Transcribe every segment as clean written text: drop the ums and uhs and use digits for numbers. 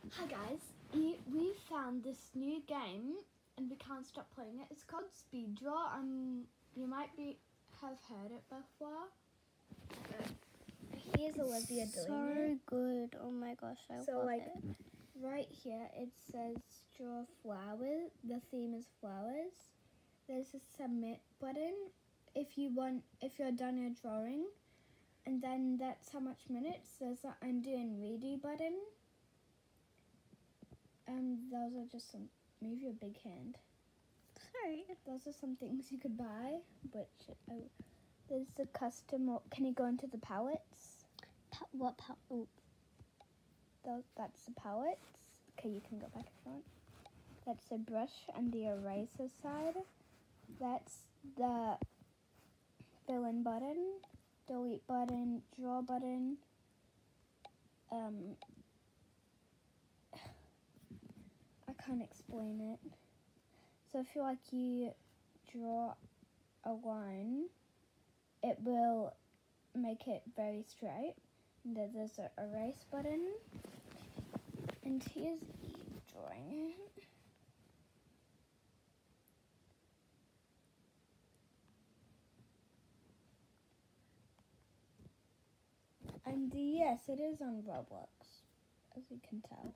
Hi guys, we found this new game and we can't stop playing it. It's called Speed Draw. You might have heard it before. Here's Olivia doing it. So good! Oh my gosh, I love it. Right here it says draw flowers. The theme is flowers. There's a submit button if you're done your drawing, and then that's how much minutes. There's an undo and redo button. Those are just some. Move your big hand. Sorry. Those are some things you could buy. There's the custom. Can you go into the palettes? What palette? That's the palettes. Okay, you can go back if you want. That's the brush and the eraser side. That's the fill in button, delete button, draw button. I can't explain it. So if you draw a line, it will make it very straight. And then there's an erase button. And here's you drawing it. And yes, it is on Roblox, as you can tell.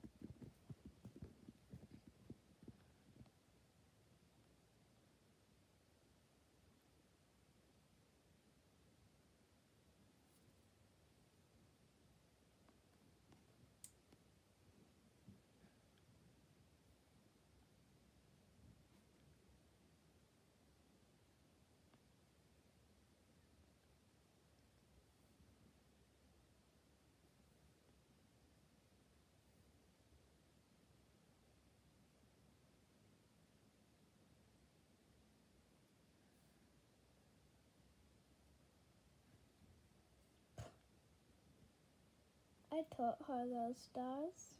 I taught her those stars.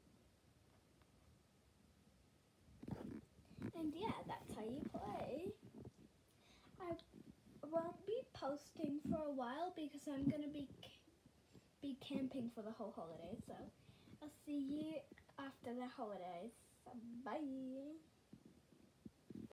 And yeah, that's how you play. I won't be posting for a while because I'm going to be camping for the whole holiday. So I'll see you after the holidays. Bye.